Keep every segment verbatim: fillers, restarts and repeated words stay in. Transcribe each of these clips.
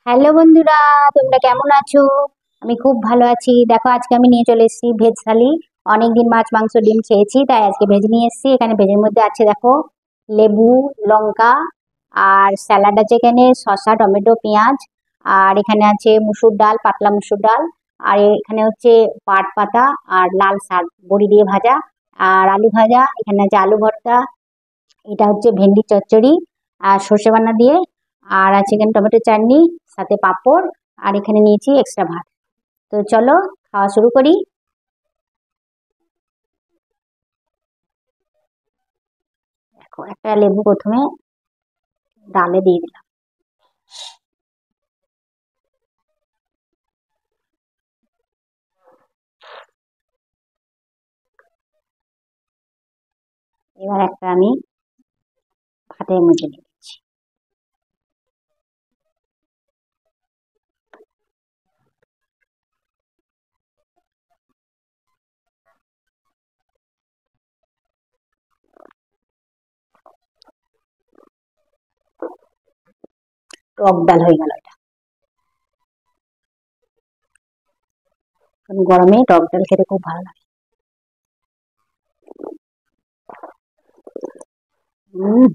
Hello বন্ধুরা, তোমরা কেমন আছো? আমি খুব ভালো আছি। দেখো, আজকে আমি নিয়ে চলে এসেছি ভেজ থালি। অনেকদিন মাছ মাংস ডিম খেয়েছি, তাই আজকে ভেজ নিয়ে এসেছি। এখানে ভেজের মধ্যে আছে, দেখো, লেবু, লঙ্কা, আর স্যালাড আছে এখানে, শসা, টমেটো, পেঁয়াজ। আর এখানে আছে মুসুর ডাল, পাতলা মুসুর ডাল। আর এখানে হচ্ছে পাট পাতা আর লাল শাক বড়ি দিয়ে ভাজা। আর আলু ভাজা, এখানে আছে আলু ভর্তা। এটা হচ্ছে ভেন্ডি চচ্চড়ি আর সর্ষে বাটা দিয়ে। আর আছে এখানে টমেটো চাটনি, সাথে পাঁপড়। আর এখানে নিয়েছি এক্সট্রা ভাত। তো চলো, খাওয়া শুরু করি। দেখো, একটা লেবু প্রথমে ডালে দিয়ে দিলাম। এবার একটা আমি ভাতের মধ্যে দিয়ে দিচ্ছি। টক ডাল হয়ে গেল এটা। কারণ গরমে টক ডাল খেতে খুব ভালো লাগে। হম।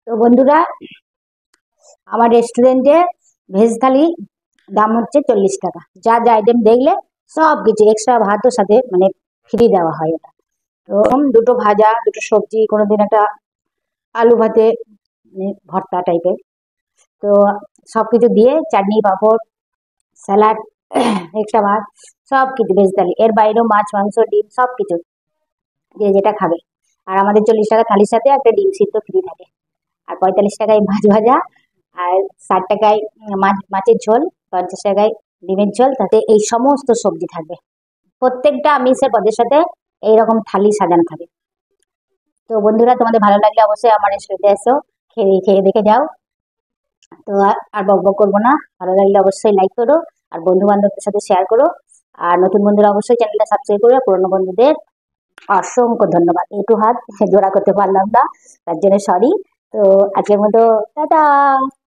তো বন্ধুরা, আমার রেস্টুরেন্টে ভেজ থালি দাম হচ্ছে চল্লিশ টাকা। যা যা আইটেম দেখলে সব কিছু এক্সট্রা ভাতও সাথে মানে ফ্রি দেওয়া হয় ওটা। তো দুটো ভাজা, দুটো সবজি, কোনোদিন একটা আলু ভাতে মানে ভর্তা টাইপের। তো সবকিছু দিয়ে চাটনি, পাঁপড়, স্যালাড, এক্সট্রা ভাত, সব কিছু ভেজ থালি। এর বাইরেও মাছ, মাংস, ডিম সব কিছু, যে যেটা খাবে। আর আমাদের চল্লিশ টাকা থালির সাথে একটা ডিম সিদ্ধ ফ্রি থাকে। আর পঁয়তাল্লিশ টাকায় মাছ ভাজা, আর ষাট টাকায় মাছ মাছের ঝোল, পঞ্চাশ টাকায় ডিমের ঝোল, তাতে এই সমস্ত সবজি থাকবে। প্রত্যেকটা আমিষের পদের সাথে এইরকম থালি সাজানো থাকে। তো বন্ধুরা, তোমাদের ভালো লাগলে অবশ্যই আমার রেস্টুরেন্টে এসো, খেয়ে খেয়ে দেখে যাও। তো আর আর বক বক করবো না, ভালো লাগলে অবশ্যই লাইক করো, আর বন্ধু বান্ধবদের সাথে শেয়ার করো। আর নতুন বন্ধুরা অবশ্যই চ্যানেলটা সাবস্ক্রাইব করো। পুরনো বন্ধুদের অসংখ্য ধন্যবাদ। একটু হাত জোড়া করতে পারলাম না, তার জন্য সরি। তো আজকের মতো টাটা।